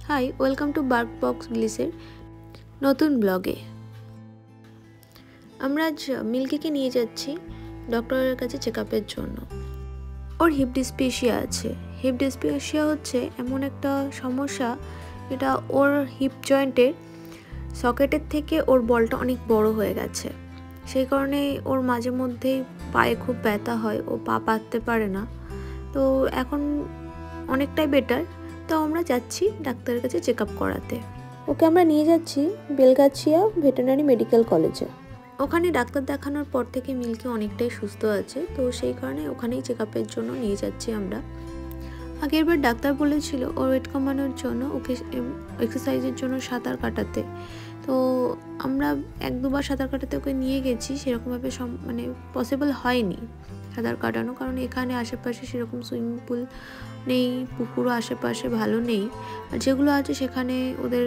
High, welcome to Bark Box গ্লিসের নতুন ব্লগে। আমরা আজ মিল্কিকে নিয়ে যাচ্ছি ডক্টরের কাছে চেক আপের জন্য। ওর হিপ ডিসপ্লেসিয়া আছে। হিপ ডিসপ্লেসিয়া হচ্ছে এমন একটা সমস্যা, এটা ওর হিপ জয়েন্টের সকেটের থেকে ওর বলটা অনেক বড় হয়ে গেছে। সেই কারণে ওর মাঝে মধ্যেই পায়ে খুব ব্যথা হয়, ও পা পাততে পারে না। তো এখন অনেকটাই বেটার, তো আমরা যাচ্ছি ডাক্তারের কাছে চেক আপ করাতে। ওকে আমরা নিয়ে যাচ্ছি বেলগাছিয়া ভেটেরিনারি মেডিকেল কলেজে। ওখানে ডাক্তার দেখানোর পর থেকে মিল্কি অনেকটাই সুস্থ আছে, তো সেই কারণে ওখানেই চেক আপের জন্য নিয়ে যাচ্ছি আমরা। আগেরবার ডাক্তার বলেছিল ওর ওয়েট কমানোর জন্য ওকে এক্সারসাইজের জন্য সাঁতার কাটাতে। তো আমরা 1-2বার সাঁতার কাটাতে ওকে নিয়ে গেছি, সেরকমভাবে পসিবল হয়নি সাঁতার কাটানো, কারণ এখানে আশেপাশে সেরকম সুইমিং পুল নেই, পুকুরও আশেপাশে ভালো নেই, আর যেগুলো আছে সেখানে ওদের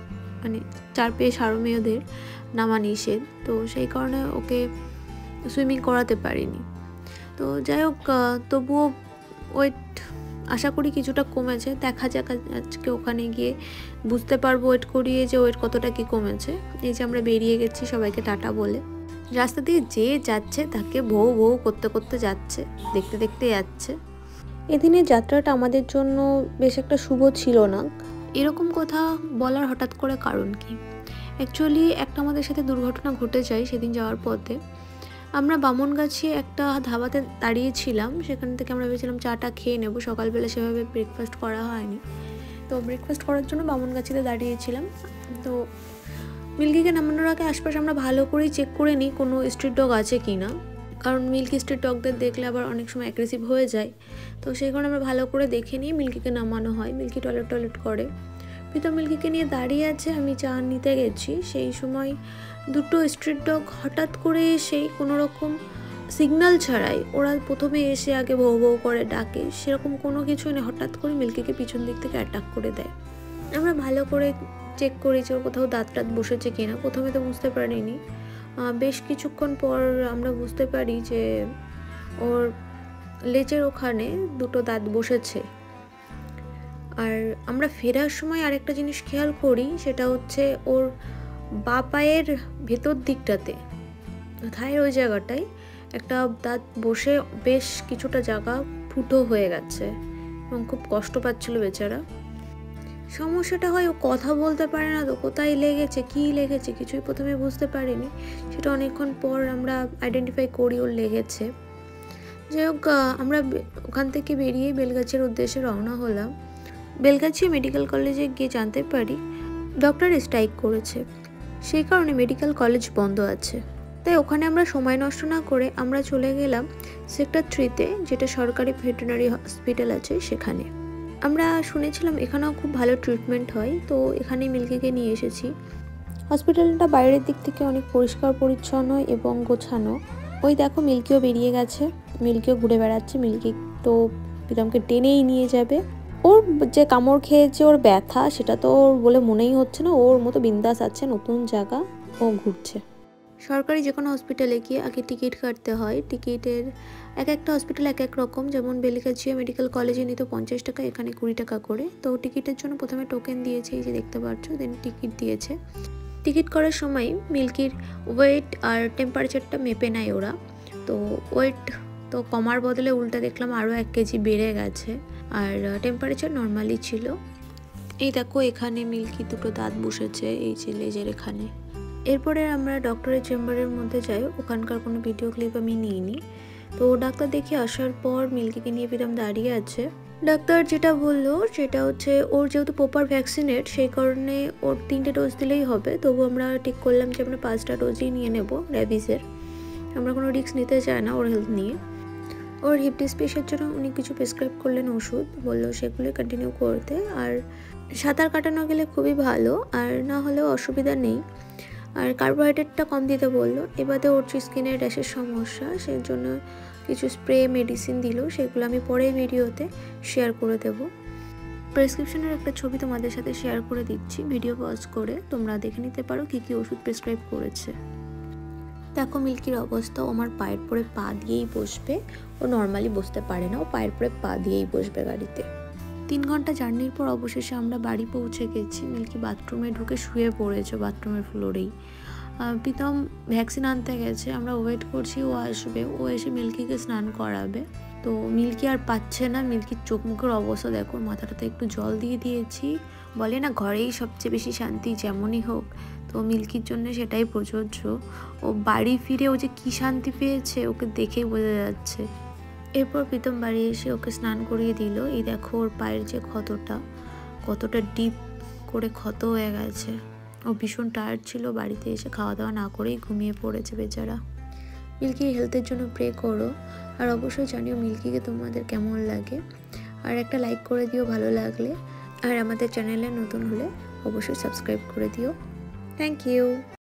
চার পেয়ে সারো মেয়েদের নামা নিষেধ, তো সেই কারণে ওকে সুইমিং করাতে পারিনি। তো যাই হোক, তবুও ওয়েট আশা করি কিছুটা কমেছে। দেখা যাক আজকে ওখানে গিয়ে বুঝতে পারবো ওয়েট করিয়ে যে ওয়েট কতটা কি কমেছে। এই যে আমরা বেরিয়ে গেছি সবাইকে টাটা বলে। রাস্তা দিয়ে যে যাচ্ছে তাকে ভৌ ভৌ করতে করতে যাচ্ছে, দেখতে দেখতে যাচ্ছে। এদিনের যাত্রাটা আমাদের জন্য বেশ একটা শুভ ছিল না। এরকম কথা বলার হঠাৎ করে কারণ কি? অ্যাকচুয়ালি একটা আমাদের সাথে দুর্ঘটনা ঘটে যায় সেদিন যাওয়ার পথে। আমরা বামনগাছি একটা ধাবাতে দাঁড়িয়েছিলাম, সেখান থেকে আমরা ভেবেছিলাম চাটা খেয়ে নেব। সকালবেলা সেভাবে ব্রেকফাস্ট করা হয়নি, তো ব্রেকফাস্ট করার জন্য বামনগাছিতে দাঁড়িয়েছিলাম। তো মিল্কিকে নামানোর আগে আশপাশে আমরা ভালো করেই চেক করে নিই কোনো স্ট্রিট ডগ আছে কি না, কারণ মিল্কি স্ট্রিট ডগদের দেখলে আবার অনেক সময় অ্যাগ্রেসিভ হয়ে যায়। তো সেই কারণে আমরা ভালো করে দেখে নিয়ে মিল্কিকে নামানো হয়। মিল্কি টয়লেট করে। প্রীতম মিল্কিকে নিয়ে দাঁড়িয়ে আছে, আমি চা নিতে গেছি। সেই সময় দুটো স্ট্রিট ডগ হঠাৎ করে এসে কোনো রকম সিগন্যাল ছাড়াই, ওরা প্রথমে এসে আগে ভৌ ভৌ করে ডাকে, সেরকম কোনো কিছু নেই, হঠাৎ করে মিল্কিকে পিছন দিক থেকে অ্যাটাক করে দেয়। আমরা ভালো করে চেক করেছি ওর কোথাও দাঁত বসেছে কিনা। প্রথমে তো বুঝতে পারিনি, বেশ কিছুক্ষণ পর আমরা বুঝতে পারি যে ওর লেজের ওখানে দুটো দাঁত বসেছে। আর আমরা ফেরার সময় আরেকটা জিনিস খেয়াল করি, সেটা হচ্ছে ওর বা পায়ের ভেতর দিকটাতে, থায়ের ওই জায়গাটায় একটা দাঁত বসে বেশ কিছুটা জায়গা ফুটো হয়ে গেছে এবং খুব কষ্ট পাচ্ছিল বেচারা। সমস্যাটা হয় ও কথা বলতে পারে না, তো কোথায় লেগেছে কী লেগেছে কিছুই প্রথমে বুঝতে পারিনি। সেটা অনেকক্ষণ পর আমরা আইডেন্টিফাই করি ওর লেগেছে। যাই হোক, আমরা ওখান থেকে বেরিয়ে বেলগাছির উদ্দেশ্যে রওনা হলাম। বেলগাছিয়া মেডিকেল কলেজে গিয়ে জানতে পারি ডক্টর স্ট্রাইক করেছে, সেই কারণে মেডিকেল কলেজ বন্ধ আছে। তাই ওখানে আমরা সময় নষ্ট না করে আমরা চলে গেলাম সেক্টর 3-তে, যেটা সরকারি ভেটেরিনারি হসপিটাল আছে সেখানে। আমরা শুনেছিলাম এখানেও খুব ভালো ট্রিটমেন্ট হয়, তো এখানেই মিল্কিকে নিয়ে এসেছি। হসপিটালটা বাইরের দিক থেকে অনেক পরিষ্কার পরিচ্ছন্ন এবং গোছানো। ওই দেখো মিল্কিও বেরিয়ে গেছে, মিল্কিও ঘুরে বেড়াচ্ছে। মিল্কি তো প্রীতমকে টেনেই নিয়ে যাবে। ওর যে কামড় খেয়েছে, ওর ব্যথা, সেটা তো ওর বলে মনেই হচ্ছে না। ওর মতো বিন্দাস আছে, নতুন জায়গা, ও ঘুরছে। সরকারি যে কোনো হসপিটালে গিয়ে আগে টিকিট কাটতে হয়। টিকিটের এক একটা হসপিটাল এক এক রকম, যেমন বেলগাছিয়া মেডিকেল কলেজে নিত 50 টাকা, এখানে 20 টাকা করে। তো টিকিটের জন্য প্রথমে টোকেন দিয়েছে, এই যে দেখতে পাচ্ছ, দেন টিকিট দিয়েছে। টিকিট করার সময় মিল্কির ওয়েট আর টেম্পারেচারটা মেপে নেয় ওরা। তো ওয়েট তো কমার বদলে উল্টা দেখলাম আরও 1 কেজি বেড়ে গেছে, আর টেম্পারেচার নর্মালি ছিল। এই দেখো এখানে মিল্কি দুটো দাঁত বসেছে, এই যে লেজের এখানে। এরপরে আমরা ডক্টরের চেম্বারের মধ্যে যাই। ওখানকার কোনো ভিডিও ক্লিপ আমি নিইনি। তো ডাক্তার দেখে আসার পর মিল্কিকে নিয়ে প্রীতম দাঁড়িয়ে আছে। ডাক্তার যেটা বললো সেটা হচ্ছে ওর যেহেতু প্রপার ভ্যাকসিনেট, সেই কারণে ওর 3টে ডোজ দিলেই হবে। তবু আমরা ঠিক করলাম যে আমরা 5টা ডোজই নিয়ে নেব র্যাবিসের। আমরা কোনো রিস্ক নিতে চাই না ওর হেলথ নিয়ে। ওর হিপ ডিসপ্লেসিয়ার জন্য উনি কিছু প্রেসক্রাইব করলেন ওষুধ, বললো সেগুলো কন্টিনিউ করতে। আর সাঁতার কাটানো গেলে খুবই ভালো, আর না হলেও অসুবিধা নেই। আর কার্বোহাইড্রেটটা কম দিতে বললো। এবারে ওর স্কিনের র্যাশের সমস্যা, সেই জন্য কিছু স্প্রে মেডিসিন দিল, সেগুলো আমি পরে ভিডিওতে শেয়ার করে দেব। প্রেসক্রিপশনের একটা ছবি তোমাদের সাথে শেয়ার করে দিচ্ছি, ভিডিও পজ করে তোমরা দেখে নিতে পারো কী কী ওষুধ প্রেসক্রাইব করেছে। দেখো মিল্কির অবস্থা, ও আমার পায়ের পরে পা দিয়েই বসবে। ও নর্মালি বসতে পারে না, ও পায়ের পরে পা দিয়েই বসবে গাড়িতে। 3 ঘন্টা জার্নির পর অবশেষে আমরা বাড়ি পৌঁছে গেছি। মিল্কি বাথরুমে ঢুকে শুয়ে পড়েছে বাথরুমের ফ্লোরেই। প্রীতম ভ্যাকসিন আনতে গেছে, আমরা ওয়েট করছি ও আসবে, ও এসে মিল্কিকে স্নান করাবে। তো মিল্কি আর পাচ্ছে না, মিল্কির চোখ মুখের অবস্থা দেখো, মাথাটাতে একটু জল দিয়ে দিয়েছি। বলে না ঘরেই সবচেয়ে বেশি শান্তি যেমনই হোক, তো মিল্কির জন্য সেটাই প্রযোজ্য। ও বাড়ি ফিরে ও যে কী শান্তি পেয়েছে ওকে দেখেই বোঝা যাচ্ছে। এরপর প্রীতম বাড়ি এসে ওকে স্নান করিয়ে দিল। এই দেখো ওর পায়ের যে ক্ষতটা, কতটা ডিপ করে ক্ষত হয়ে গেছে। ও ভীষণ টায়ার্ড ছিল, বাড়িতে এসে খাওয়া দাওয়া না করেই ঘুমিয়ে পড়েছে বেচারা। মিল্কির হেলথের জন্য প্রে করো, আর অবশ্যই জানিও মিল্কিকে তোমাদের কেমন লাগে। আর একটা লাইক করে দিও ভালো লাগলে, আর আমাদের চ্যানেলে নতুন হলে অবশ্যই সাবস্ক্রাইব করে দিও। Thank you.